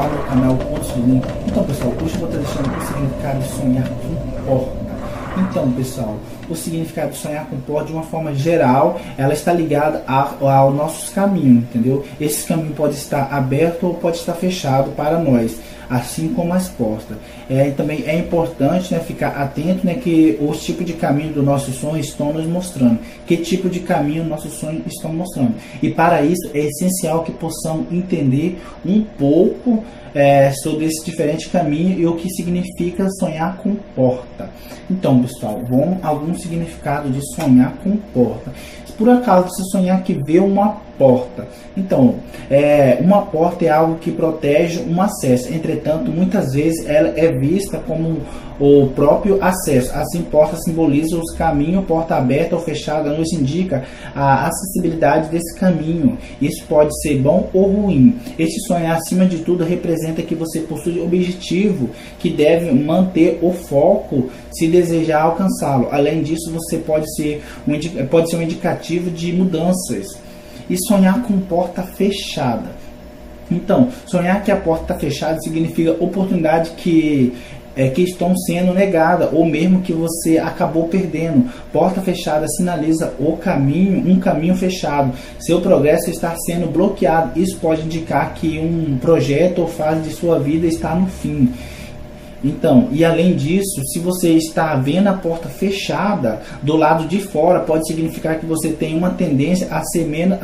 ao meu canal Contos de Link. Então, pessoal, hoje eu vou estar deixando o significado de sonhar com porta. Então, pessoal, o significado de sonhar com porta, de uma forma geral, ela está ligada aos nossos caminhos, entendeu? Esse caminho pode estar aberto ou pode estar fechado para nós, assim como as portas. Também é importante, né, ficar atento, né, que os tipos de caminho do nosso sonho estão nos mostrando. Que tipo de caminho nossos sonhos estão mostrando. E para isso é essencial que possamos entender um pouco sobre esse diferente caminho e o que significa sonhar com porta. Então, pessoal, vamos a algum significado de sonhar com porta. Se por acaso você sonhar que vê uma porta, então, uma porta é algo que protege um acesso. Entretanto, muitas vezes ela é vista como o próprio acesso. Assim, porta simboliza os caminhos, porta aberta ou fechada nos indica a acessibilidade desse caminho. Isso pode ser bom ou ruim. Este sonhar, acima de tudo, representa que você possui objetivo que deve manter o foco se desejar alcançá-lo. Além disso, você pode ser um indicativo de mudanças. E sonhar com porta fechada. Então, sonhar que a porta está fechada significa oportunidade que estão sendo negadas, ou mesmo que você acabou perdendo. Porta fechada sinaliza um caminho fechado. Seu progresso está sendo bloqueado. Isso pode indicar que um projeto ou fase de sua vida está no fim. Então, e além disso, se você está vendo a porta fechada do lado de fora, pode significar que você tem uma tendência a ser menos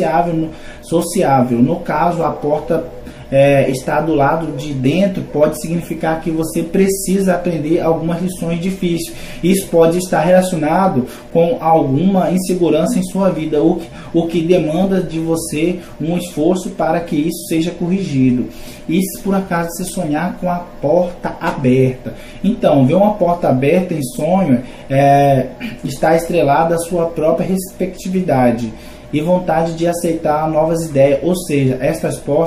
sociável. No caso, a porta está do lado de dentro, pode significar que você precisa aprender algumas lições difíceis. Isso pode estar relacionado com alguma insegurança em sua vida, o que demanda de você um esforço para que isso seja corrigido. E se por acaso você sonhar com a porta aberta, então ver uma porta aberta em sonho está estrelada a sua própria respectividade e vontade de aceitar novas ideias. Ou seja, essa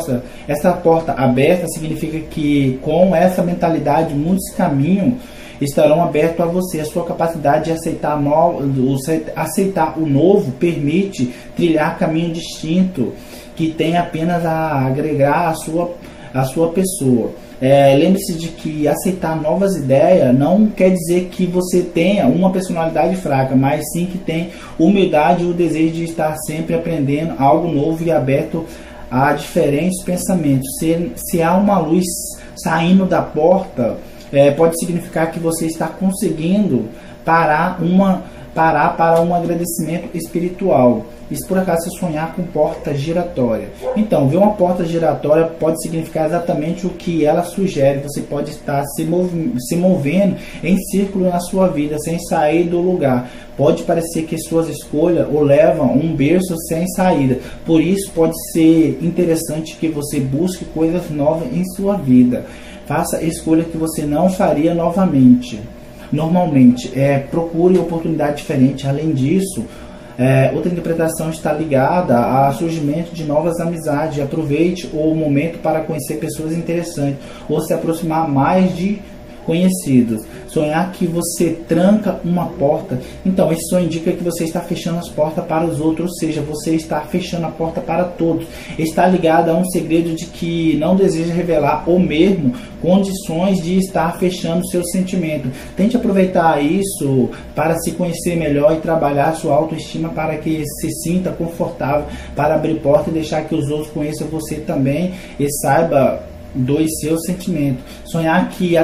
porta aberta significa que com essa mentalidade muitos caminhos estarão abertos a você. A sua capacidade de aceitar o novo permite trilhar caminho distinto que tem apenas a agregar a sua pessoa. Lembre-se de que aceitar novas ideias não quer dizer que você tenha uma personalidade fraca, mas sim que tem humildade e o desejo de estar sempre aprendendo algo novo e aberto a diferentes pensamentos. Se há uma luz saindo da porta, pode significar que você está conseguindo parar para um agradecimento espiritual. E se por acaso você sonhar com porta giratória, então ver uma porta giratória pode significar exatamente o que ela sugere. Você pode estar se movendo em círculo na sua vida sem sair do lugar. Pode parecer que suas escolhas o levam a um berço sem saída. Por isso pode ser interessante que você busque coisas novas em sua vida. Faça escolhas que você não faria normalmente. Procure oportunidade diferente. Além disso, outra interpretação está ligada ao surgimento de novas amizades. Aproveite o momento para conhecer pessoas interessantes ou se aproximar mais de conhecidos. Sonhar que você tranca uma porta, então esse sonho indica que você está fechando as portas para os outros, ou seja, você está fechando a porta para todos. Está ligado a um segredo de que não deseja revelar, ou mesmo condições de estar fechando seu sentimento. Tente aproveitar isso para se conhecer melhor e trabalhar sua autoestima para que se sinta confortável para abrir porta e deixar que os outros conheçam você também e saiba dos seus sentimentos. Sonhar que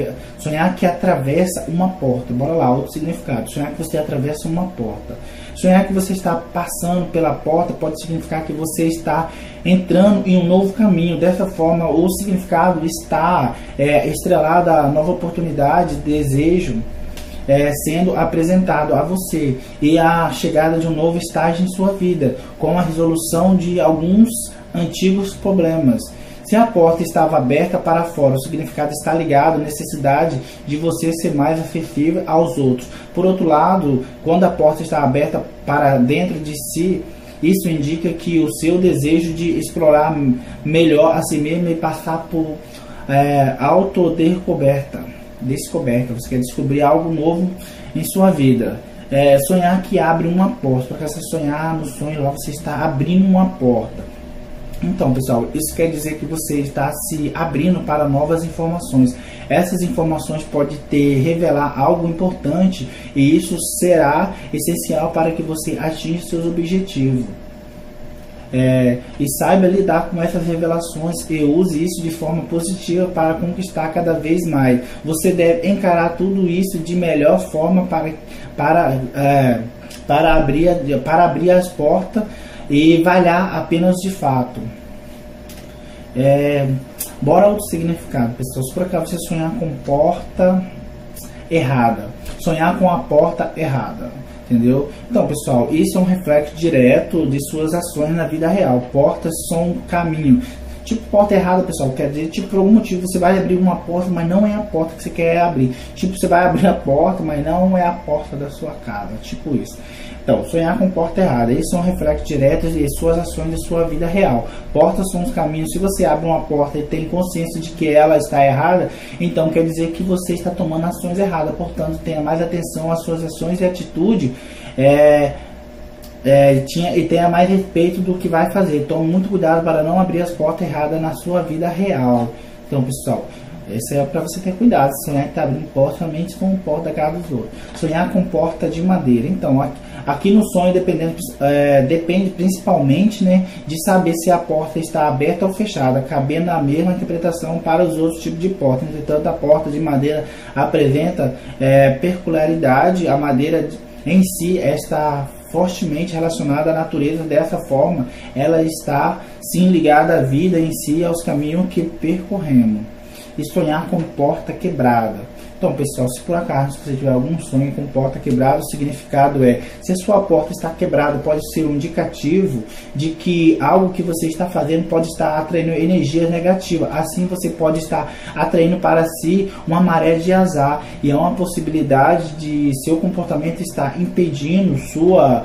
atravessa uma porta. Bora lá, outro significado. Sonhar que você atravessa uma porta. Sonhar que você está passando pela porta pode significar que você está entrando em um novo caminho. Dessa forma, o significado está estrelado a nova oportunidade, desejo sendo apresentado a você e a chegada de um novo estágio em sua vida, com a resolução de alguns antigos problemas. Se a porta estava aberta para fora, o significado está ligado à necessidade de você ser mais afetivo aos outros. Por outro lado, quando a porta está aberta para dentro de si, isso indica que o seu desejo de explorar melhor a si mesmo e passar por autodescoberta. Você quer descobrir algo novo em sua vida. Sonhar que abre uma porta. Porque você sonhar no sonho, lá você está abrindo uma porta. Então, pessoal, isso quer dizer que você está se abrindo para novas informações. Essas informações podem revelar algo importante e isso será essencial para que você atinja seus objetivos. E saiba lidar com essas revelações e use isso de forma positiva para conquistar cada vez mais. Você deve encarar tudo isso de melhor forma para abrir as portas e valhar apenas de fato. Bora outro significado, pessoal. Se por acaso você sonhar com porta errada, sonhar com a porta errada, entendeu? Então, pessoal, isso é um reflexo direto de suas ações na vida real. Portas são um caminho. Tipo, porta errada, pessoal, quer dizer, tipo, por algum motivo você vai abrir uma porta, mas não é a porta que você quer abrir. Tipo, você vai abrir a porta, mas não é a porta da sua casa. Tipo isso. Então, sonhar com porta errada. Esses são reflexos diretos de suas ações de sua vida real. Portas são os caminhos. Se você abre uma porta e tem consciência de que ela está errada, então quer dizer que você está tomando ações erradas. Portanto, tenha mais atenção às suas ações e atitude. E tenha mais respeito do que vai fazer. Tome muito cuidado para não abrir as portas erradas na sua vida real. Então, pessoal, isso é para você ter cuidado. Sonhar que está abrindo porta somente com porta da casa dos outros. Sonhar com porta de madeira. Então, aqui no sonho depende principalmente, né, de saber se a porta está aberta ou fechada, cabendo a mesma interpretação para os outros tipos de porta. Entretanto, a porta de madeira apresenta peculiaridade. A madeira em si está fortemente relacionada à natureza. Dessa forma, ela está sim ligada à vida em si e aos caminhos que percorremos. E sonhar com porta quebrada. Então, pessoal, se por acaso você tiver algum sonho com porta quebrada, o significado se a sua porta está quebrada, pode ser um indicativo de que algo que você está fazendo pode estar atraindo energias negativas. Assim, você pode estar atraindo para si uma maré de azar, e é uma possibilidade de seu comportamento estar impedindo sua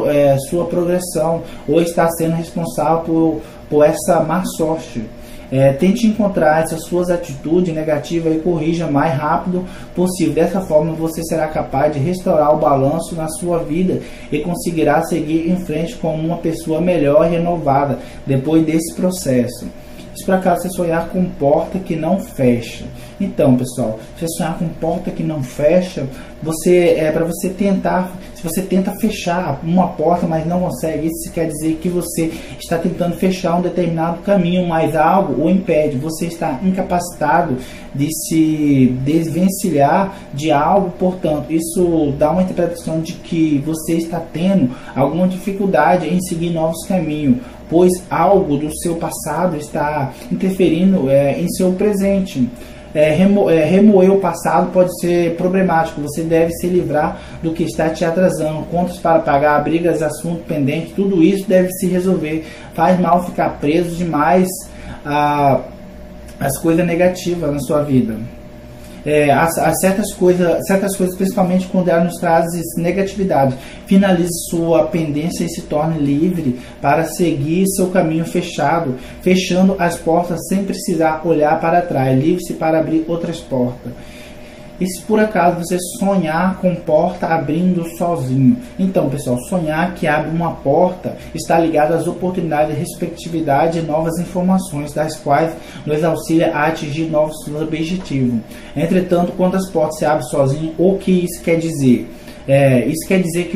progressão, ou estar sendo responsável por essa má sorte. Tente encontrar essas suas atitudes negativas e corrija o mais rápido possível. Dessa forma, você será capaz de restaurar o balanço na sua vida e conseguirá seguir em frente como uma pessoa melhor e renovada depois desse processo. Se por acaso você sonhar com porta que não fecha, então, pessoal, se você sonhar com porta que não fecha, para você tentar, se você tenta fechar uma porta, mas não consegue, isso quer dizer que você está tentando fechar um determinado caminho, mas algo o impede. Você está incapacitado de se desvencilhar de algo. Portanto, isso dá uma interpretação de que você está tendo alguma dificuldade em seguir novos caminhos, pois algo do seu passado está interferindo em seu presente. Remoer o passado pode ser problemático. Você deve se livrar do que está te atrasando, contas para pagar, brigas, assuntos pendentes, tudo isso deve se resolver. Faz mal ficar preso demais às coisas negativas na sua vida. Certas coisas, principalmente quando ela nos traz negatividade. Finalize sua pendência e se torne livre para seguir seu caminho fechando as portas sem precisar olhar para trás. Livre-se para abrir outras portas. E se por acaso você sonhar com porta abrindo sozinho, então, pessoal, sonhar que abre uma porta está ligado às oportunidades, respectividade e novas informações, das quais nos auxilia a atingir novos objetivos. Entretanto, quando as portas se abrem sozinho, o que isso quer dizer? Isso quer dizer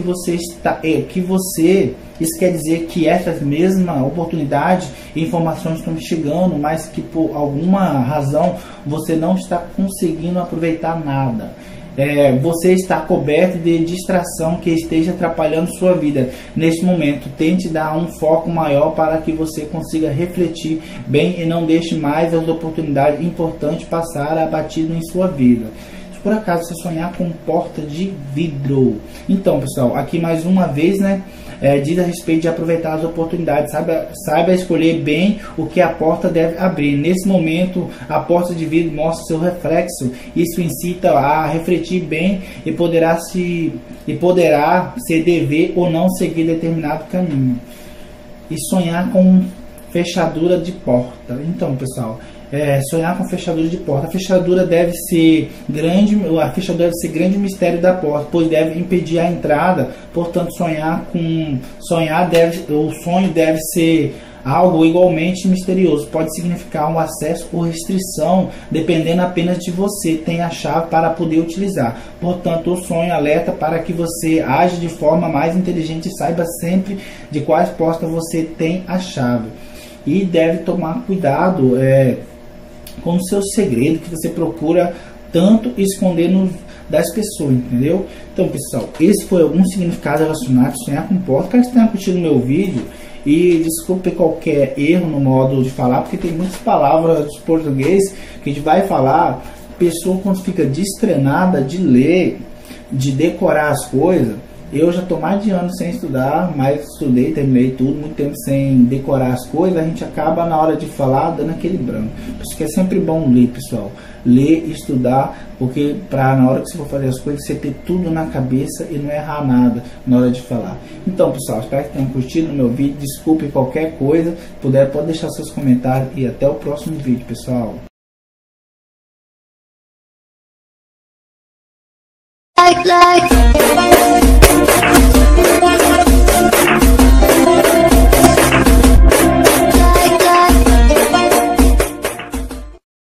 isso quer dizer que essas mesmas oportunidades e informações estão chegando, mas que por alguma razão você não está conseguindo aproveitar nada. Você está coberto de distração que esteja atrapalhando sua vida. Neste momento, tente dar um foco maior para que você consiga refletir bem e não deixe mais as oportunidades importantes passar abatido em sua vida. Por acaso você sonhar com porta de vidro, então, pessoal, aqui mais uma vez, né, diz a respeito de aproveitar as oportunidades. Saiba escolher bem o que a porta deve abrir. Nesse momento, a porta de vidro mostra seu reflexo. Isso incita a refletir bem e poderá se dever ou não seguir determinado caminho. E sonhar com fechadura de porta. Então, pessoal, sonhar com fechadura de porta. A fechadura deve ser grande o mistério da porta, pois deve impedir a entrada. Portanto, o sonho deve ser Algo igualmente misterioso pode significar um acesso ou restrição, dependendo apenas de você ter a chave para poder utilizar. Portanto, o sonho alerta para que você age de forma mais inteligente e saiba sempre de quais portas você tem a chave. E deve tomar cuidado com o seu segredo que você procura tanto esconder das pessoas, entendeu? Então, pessoal, esse foi algum significado relacionado a sonhar com porta. Espero que vocês tenham curtido o meu vídeo e desculpe qualquer erro no modo de falar, porque tem muitas palavras de português que a gente vai falar. Pessoa quando fica destreinada de ler, de decorar as coisas. Eu já estou mais de anos sem estudar, mas estudei, terminei tudo, muito tempo sem decorar as coisas, a gente acaba na hora de falar dando aquele branco. Por isso que é sempre bom ler, pessoal. Ler e estudar, porque para na hora que você for fazer as coisas, você ter tudo na cabeça e não errar nada na hora de falar. Então, pessoal, espero que tenham curtido o meu vídeo. Desculpe qualquer coisa, se puder, pode deixar seus comentários e até o próximo vídeo, pessoal. Like